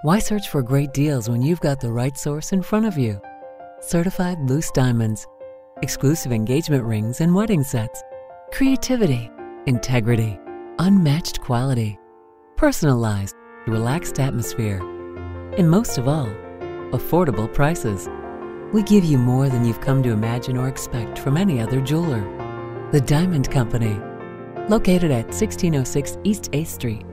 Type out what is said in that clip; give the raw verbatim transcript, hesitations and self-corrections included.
Why search for great deals when you've got the right source in front of you? Certified loose diamonds, exclusive engagement rings and wedding sets, creativity, integrity, unmatched quality, personalized, relaxed atmosphere, and most of all, affordable prices. We give you more than you've come to imagine or expect from any other jeweler. The Diamond Company, located at sixteen oh six East eighth Street,